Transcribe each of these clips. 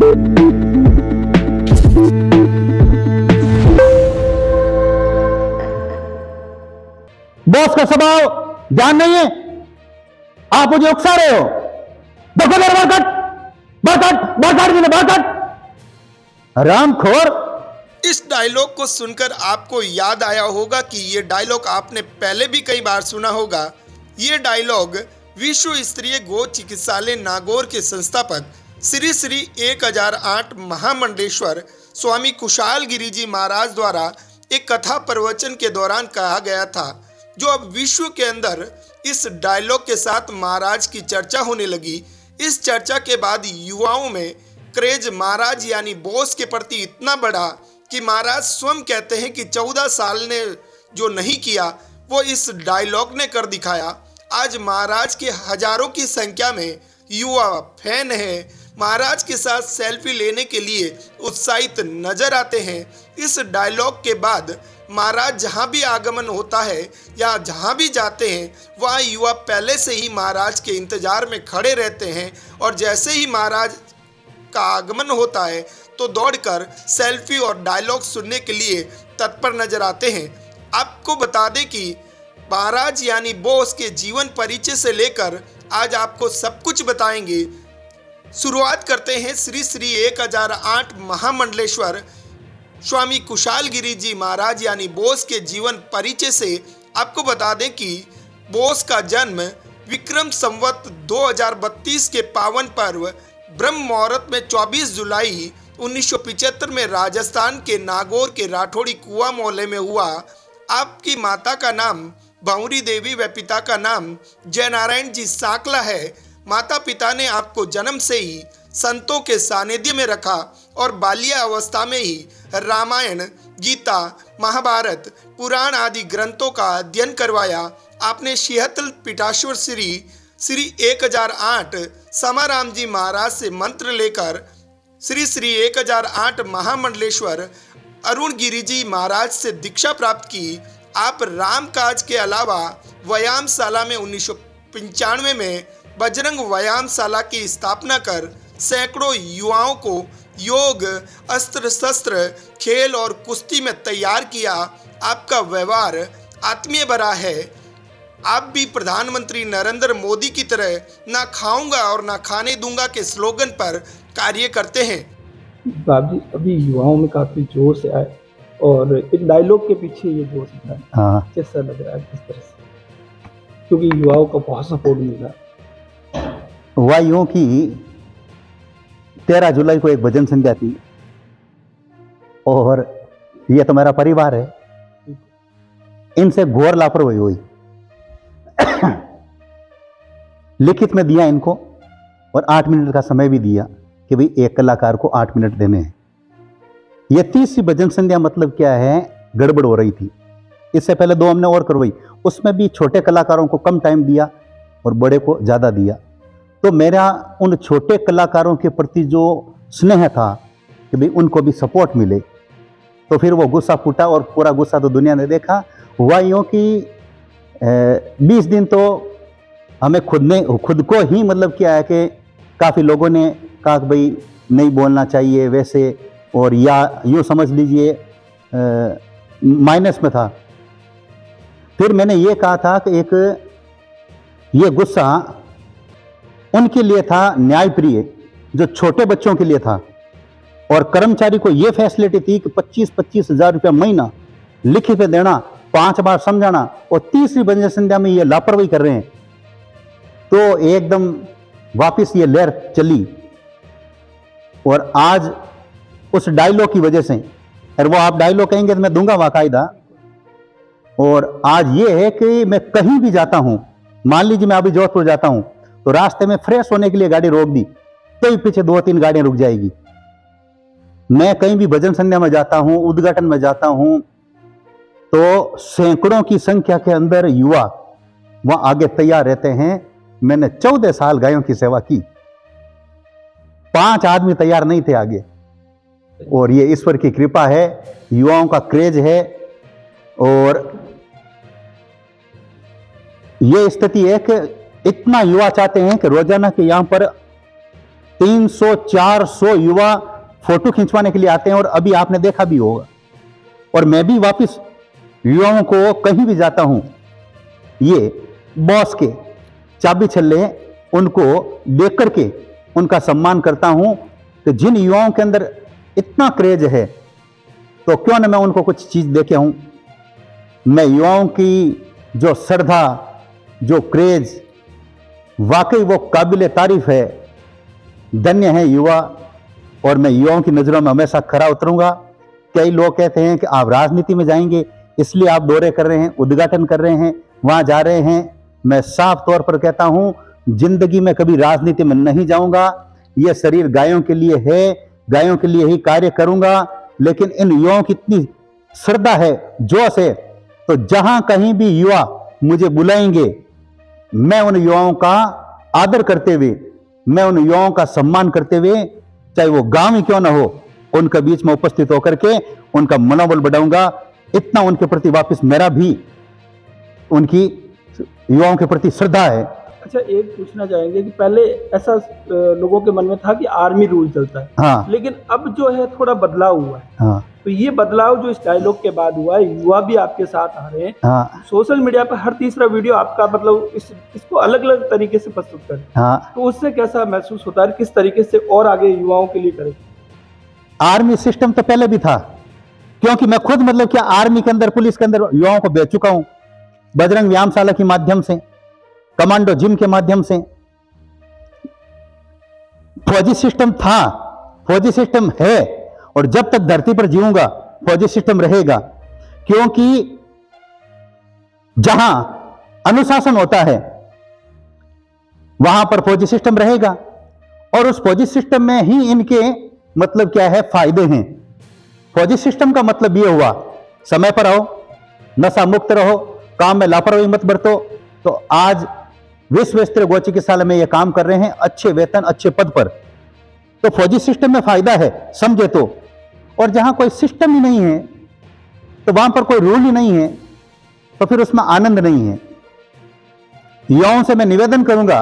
Boss का स्वभाव ध्यान नहीं है, आप मुझे उकसा रहे हो। देखो मेरे बारकट रामखोर। इस डायलॉग को सुनकर आपको याद आया होगा कि ये डायलॉग आपने पहले भी कई बार सुना होगा। ये डायलॉग विश्व स्तरीय गो चिकित्सालय नागौर के संस्थापक श्री श्री 1008 महामंडलेश्वर स्वामी कुशाल गिरी जी महाराज द्वारा एक कथा प्रवचन के दौरान कहा गया था, जो अब विश्व के अंदर इस डायलॉग के साथ महाराज की चर्चा होने लगी। इस चर्चा के बाद युवाओं में क्रेज महाराज यानी बोस के प्रति इतना बढ़ा कि महाराज स्वयं कहते हैं कि 14 साल ने जो नहीं किया वो इस डायलॉग ने कर दिखाया। आज महाराज के हजारों की संख्या में युवा फैन हैं, महाराज के साथ सेल्फी लेने के लिए उत्साहित नजर आते हैं। इस डायलॉग के बाद महाराज जहां भी आगमन होता है या जहां भी जाते हैं वहाँ युवा पहले से ही महाराज के इंतजार में खड़े रहते हैं और जैसे ही महाराज का आगमन होता है तो दौड़कर सेल्फी और डायलॉग सुनने के लिए तत्पर नजर आते हैं। आपको बता दें कि महाराज यानी बोस के जीवन परिचय से लेकर आज आपको सब कुछ बताएंगे। शुरुआत करते हैं श्री श्री 1008 महामंडलेश्वर स्वामी कुशाल गिरी जी महाराज यानी बोस के जीवन परिचय से। आपको बता दें कि बोस का जन्म विक्रम संवत 2032 के पावन पर्व ब्रह्म मुहूर्त में 24 जुलाई 1975 में राजस्थान के नागौर के राठौड़ी कुआं मोहल्ले में हुआ। आपकी माता का नाम भंवरी देवी व पिता का नाम जयनारायण जी साकला है। माता पिता ने आपको जन्म से ही संतों के सानिध्य में रखा और बाल्या अवस्था में ही रामायण, गीता, महाभारत, पुराण आदि ग्रंथों का अध्ययन करवाया। आपने शिहतल पीठाश्वर श्री 1008 समाराम जी महाराज से मंत्र लेकर श्री श्री 1008 महामंडलेश्वर अरुण गिरी जी महाराज से दीक्षा प्राप्त की। आप राम काज के अलावा व्यायामशाला में 1995 में बजरंग व्यायामशाला की स्थापना कर सैकड़ों युवाओं को योग, अस्त्र शस्त्र, खेल और कुश्ती में तैयार किया। आपका व्यवहार आत्मीय भरा है। आप भी प्रधानमंत्री नरेंद्र मोदी की तरह ना खाऊंगा और ना खाने दूंगा के स्लोगन पर कार्य करते हैं। बाप जी, अभी युवाओं में काफी जोश है और एक डायलॉग के पीछे ये जोश है। हाँ, कैसा लग रहा है किस तरह से, क्योंकि युवाओं का बहुत सपोर्ट मिल रहा है। हुआ यूं कि 13 जुलाई को एक भजन संध्या थी और ये तो मेरा परिवार है, इनसे घोर लापरवाही हुई। लिखित में दिया इनको और 8 मिनट का समय भी दिया कि भाई एक कलाकार को 8 मिनट देने हैं। ये 30वीं भजन संध्या मतलब क्या है, गड़बड़ हो रही थी। इससे पहले 2 हमने और करवाई, उसमें भी छोटे कलाकारों को कम टाइम दिया और बड़े को ज़्यादा दिया। तो मेरा उन छोटे कलाकारों के प्रति जो स्नेह था कि भाई उनको भी सपोर्ट मिले, तो फिर वो गुस्सा फूटा और पूरा गुस्सा तो दुनिया ने देखा। हुआ यूँ कि 20 दिन तो हमें खुद को ही मतलब क्या है कि काफ़ी लोगों ने कहा कि भाई नहीं बोलना चाहिए वैसे, और या यूँ समझ लीजिए माइनस में था। फिर मैंने ये कहा था कि एक ये गुस्सा उनके लिए था न्यायप्रिय, जो छोटे बच्चों के लिए था, और कर्मचारी को ये फैसिलिटी थी कि 25-25 हज़ार रुपया महीना लिखित पे देना, 5 बार समझाना, और 30वीं भजन संध्या में ये लापरवाही कर रहे हैं। तो एकदम वापस ये लहर चली और आज उस डायलॉग की वजह से, और वो आप डायलॉग कहेंगे तो मैं दूंगा बाकायदा। और आज ये है कि मैं कहीं भी जाता हूं, मान लीजिए मैं अभी जोधपुर जाता हूं तो रास्ते में फ्रेश होने के लिए गाड़ी रोक दी तो ही पीछे 2-3 गाड़ियां रुक जाएगी। मैं कहीं भी भजन संध्या में जाता हूं, उद्घाटन में जाता हूं, तो सैकड़ों की संख्या के अंदर युवा वहां आगे तैयार रहते हैं। मैंने 14 साल गायों की सेवा की, 5 आदमी तैयार नहीं थे आगे, और ये ईश्वर की कृपा है, युवाओं का क्रेज है। और ये स्थिति है कि इतना युवा चाहते हैं कि रोजाना के यहाँ पर 300-400 युवा फोटो खिंचवाने के लिए आते हैं, और अभी आपने देखा भी होगा। और मैं भी वापस युवाओं को कहीं भी जाता हूं, ये बॉस के चाबी छल्ले उनको देख करके उनका सम्मान करता हूं कि जिन युवाओं के अंदर इतना क्रेज है तो क्यों ना मैं उनको कुछ चीज देके आऊं। मैं युवाओं की जो श्रद्धा, जो क्रेज, वाकई वो काबिल तारीफ है। धन्य है युवा, और मैं युवाओं की नजरों में हमेशा खरा उतरूंगा। कई लोग कहते हैं कि आप राजनीति में जाएंगे इसलिए आप दौरे कर रहे हैं, उद्घाटन कर रहे हैं, वहां जा रहे हैं। मैं साफ तौर पर कहता हूं, जिंदगी में कभी राजनीति में नहीं जाऊंगा। यह शरीर गायों के लिए है, गायों के लिए ही कार्य करूंगा। लेकिन इन युवाओं की इतनी श्रद्धा है, जोश है, तो जहां कहीं भी युवा मुझे बुलाएंगे, मैं उन युवाओं का आदर करते हुए, मैं उन युवाओं का सम्मान करते हुए, चाहे वो गांव ही क्यों ना हो, उनके बीच में उपस्थित होकर के उनका मनोबल बढ़ाऊंगा। इतना उनके प्रति वापस मेरा भी उनकी युवाओं के प्रति श्रद्धा है। अच्छा, एक पूछना चाहेंगे कि पहले ऐसा लोगों के मन में था कि आर्मी रूल चलता है, हाँ, लेकिन अब जो है थोड़ा बदलाव हुआ है। हाँ, तो ये बदलाव जो इस डायलॉग के बाद हुआ है, युवा भी आपके साथ आ रहे हैं। हाँ, सोशल मीडिया पर हर तीसरा वीडियो आपका मतलब इसको अलग अलग तरीके से प्रस्तुत कर, हाँ, तो उससे कैसा महसूस होता है, किस तरीके से और आगे युवाओं के लिए करें? आर्मी सिस्टम तो पहले भी था, क्योंकि मैं खुद मतलब क्या आर्मी के अंदर, पुलिस के अंदर युवाओं को भेज चुका हूं, बजरंग व्यायामशाला के माध्यम से, कमांडो जिम के माध्यम से। फौजी सिस्टम था, फौजी सिस्टम है, और जब तक धरती पर जीऊंगा फौजी सिस्टम रहेगा। क्योंकि जहां अनुशासन होता है वहां पर फौजी सिस्टम रहेगा, और उस फौजी सिस्टम में ही इनके मतलब क्या है, फायदे हैं। फौजी सिस्टम का मतलब यह हुआ, समय पर रहो, नशा मुक्त रहो, काम में लापरवाही मत बरतो। तो आज विश्व स्तरीय गौ चिकित्सालय में यह काम कर रहे हैं, अच्छे वेतन, अच्छे पद पर। तो फौजी सिस्टम में फायदा है, समझे तो। और जहां कोई सिस्टम ही नहीं है, तो वहां पर कोई रूल ही नहीं है, तो फिर उसमें आनंद नहीं है। युवाओं से मैं निवेदन करूंगा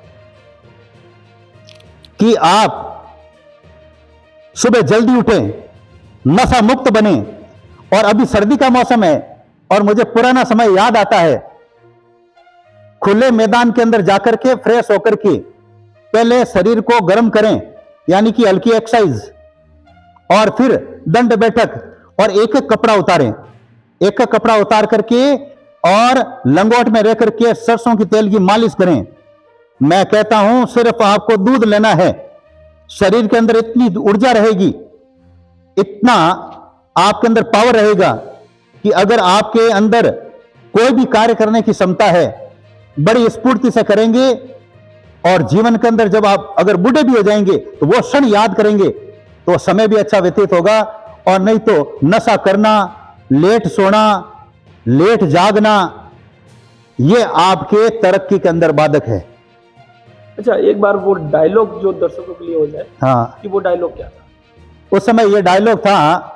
कि आप सुबह जल्दी उठें, नशा मुक्त बने। और अभी सर्दी का मौसम है, और मुझे पुराना समय याद आता है, खुले मैदान के अंदर जाकर के फ्रेश होकर के पहले शरीर को गर्म करें, यानी कि हल्की एक्सरसाइज, और फिर दंड बैठक, और एक एक कपड़ा उतारें, एक एक कपड़ा उतार करके और लंगोट में रह करके सरसों की तेल की मालिश करें। मैं कहता हूं सिर्फ आपको दूध लेना है, शरीर के अंदर इतनी ऊर्जा रहेगी, इतना आपके अंदर पावर रहेगा कि अगर आपके अंदर कोई भी कार्य करने की क्षमता है, बड़ी स्फूर्ति से करेंगे। और जीवन के अंदर जब आप अगर बूढ़े भी हो जाएंगे तो वो क्षण याद करेंगे, तो समय भी अच्छा व्यतीत होगा। और नहीं तो नशा करना, लेट सोना, लेट जागना, ये आपके तरक्की के अंदर बाधक है। अच्छा, एक बार वो डायलॉग जो दर्शकों के लिए हो जाए, हाँ, कि वो डायलॉग क्या था? उस समय ये डायलॉग था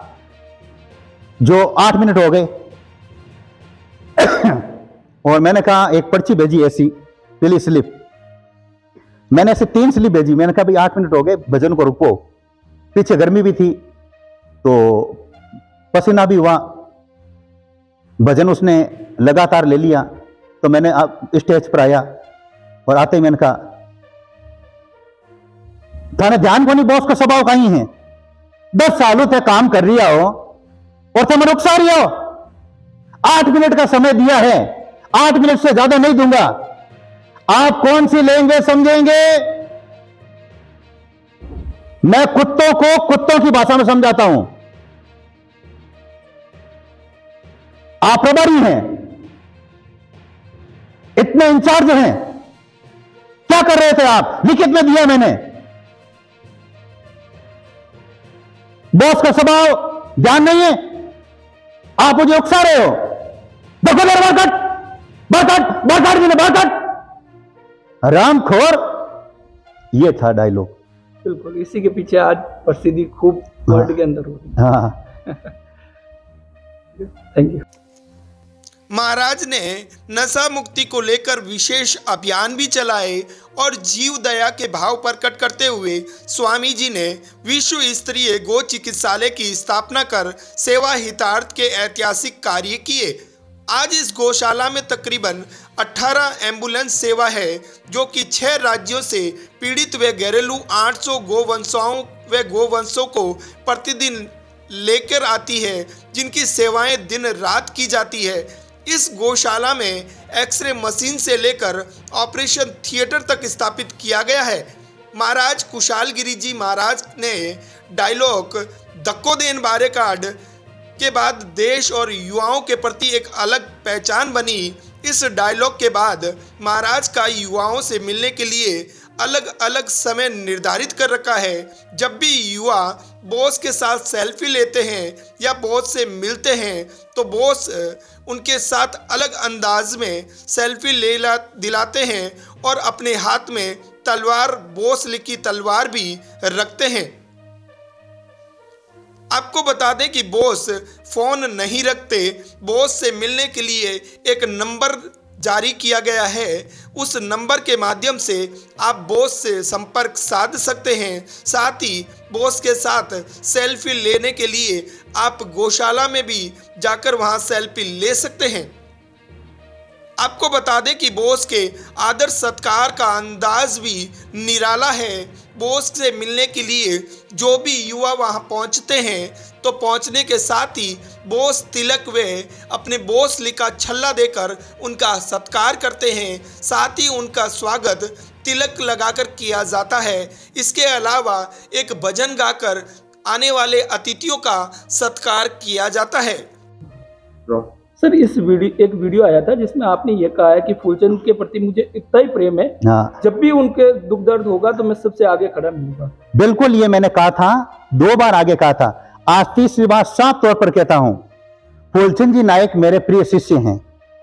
जो 8 मिनट हो गए और मैंने कहा एक पर्ची भेजी ऐसी पीली स्लिप, मैंने ऐसे 3 स्लिप भेजी। मैंने कहा भाई 8 मिनट हो गए, भजन को रुको। पीछे गर्मी भी थी तो पसीना भी हुआ, भजन उसने लगातार ले लिया। तो मैंने स्टेज पर आया और आते ही मैंने कहा, थाने ध्यान को नहीं, बॉस का स्वभाव कहीं है, 10 सालों से काम कर रही हो और तुम रुकसा रही हो। 8 मिनट का समय दिया है, 8 मिनट से ज्यादा नहीं दूंगा। आप कौन सी लेंगे समझेंगे? मैं कुत्तों को कुत्तों की भाषा में समझाता हूं। आप प्रभारी हैं, इतने इंचार्ज हैं, क्या कर रहे थे आप? लिखित में दिया मैंने। बॉस का स्वभाव ध्यान नहीं है, आप मुझे उकसा रहे हो। देखो मेरे बारकट रामखोर। ये था डायलॉग। बिल्कुल, इसी के पीछे आज प्रसिद्धि खूब वर्ल्ड के अंदर हो रही है। हाँ, थैंक यू। महाराज ने नशा मुक्ति को लेकर विशेष अभियान भी चलाए और जीव दया के भाव प्रकट करते हुए स्वामी जी ने विश्व स्तरीय गो चिकित्सालय की स्थापना कर सेवा हितार्थ के ऐतिहासिक कार्य किए। आज इस गौशाला में तकरीबन 18 एम्बुलेंस सेवा है, जो कि 6 राज्यों से पीड़ित व घरेलू 800 गोवंशाओं व गोवंशों को प्रतिदिन लेकर आती है, जिनकी सेवाएं दिन रात की जाती है। इस गौशाला में एक्सरे मशीन से लेकर ऑपरेशन थिएटर तक स्थापित किया गया है। महाराज कुशालगिरी जी महाराज ने डायलॉग धक्को देन बारे कार्ड के बाद देश और युवाओं के प्रति एक अलग पहचान बनी। इस डायलॉग के बाद महाराज का युवाओं से मिलने के लिए अलग अलग समय निर्धारित कर रखा है। जब भी युवा बॉस के साथ सेल्फी लेते हैं या बॉस से मिलते हैं तो बॉस उनके साथ अलग अंदाज में सेल्फी दिलाते हैं और अपने हाथ में तलवार, बॉस लिखी तलवार भी रखते हैं। आपको बता दें कि बॉस फोन नहीं रखते। बॉस से मिलने के लिए एक नंबर जारी किया गया है। उस नंबर के माध्यम से आप बॉस से संपर्क साध सकते हैं। साथ ही बॉस के साथ सेल्फी लेने के लिए आप गौशाला में भी जाकर वहां सेल्फी ले सकते हैं। आपको बता दें कि बॉस के आदर सत्कार का अंदाज भी निराला है। बॉस से मिलने के लिए जो भी युवा वहां पहुंचते हैं तो पहुंचने के साथ ही बॉस तिलक व अपने बॉस लिखा छल्ला देकर उनका सत्कार करते हैं। साथ ही उनका स्वागत तिलक लगाकर किया जाता है। इसके अलावा एक भजन गाकर आने वाले अतिथियों का सत्कार किया जाता है। सर, एक वीडियो आया था जिसमें आपने ये कहा है कि फूलचंद के प्रति मुझे इतना ही प्रेम है, जब भी उनके दुख दर्द होगा तो मैं सबसे आगे खड़ा मिलूंगा। बिल्कुल, ये मैंने कहा था, 2 बार आगे कहा था। आज तीसरी बार साफ तौर पर कहता हूं, फूलचंद जी नायक मेरे प्रिय शिष्य हैं।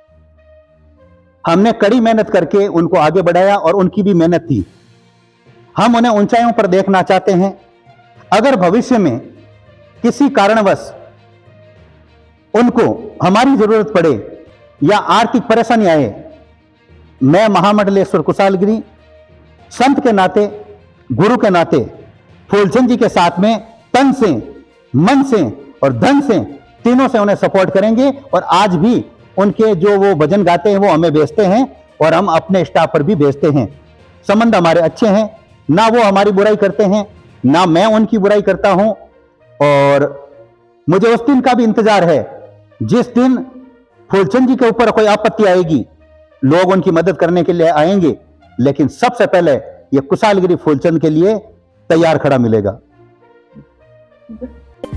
हमने कड़ी मेहनत करके उनको आगे बढ़ाया और उनकी भी मेहनत थी। हम उन्हें ऊंचाइयों पर देखना चाहते हैं। अगर भविष्य में किसी कारणवश उनको हमारी जरूरत पड़े या आर्थिक परेशानी आए, मैं महामंडलेश्वर कुशालगिरी संत के नाते, गुरु के नाते फूलचंद जी के साथ में तन से, मन से और धन से, तीनों से उन्हें सपोर्ट करेंगे। और आज भी उनके जो वो भजन गाते हैं वो हमें भेजते हैं और हम अपने स्टाफ पर भी भेजते हैं। संबंध हमारे अच्छे हैं, ना वो हमारी बुराई करते हैं ना मैं उनकी बुराई करता हूं। और मुझे उस दिन का भी इंतजार है जिस दिन फूलचंद जी के ऊपर कोई आपत्ति आएगी। लोग उनकी मदद करने के लिए आएंगे, लेकिन सबसे पहले ये कुशालगिरी फूलचंद के लिए तैयार खड़ा मिलेगा।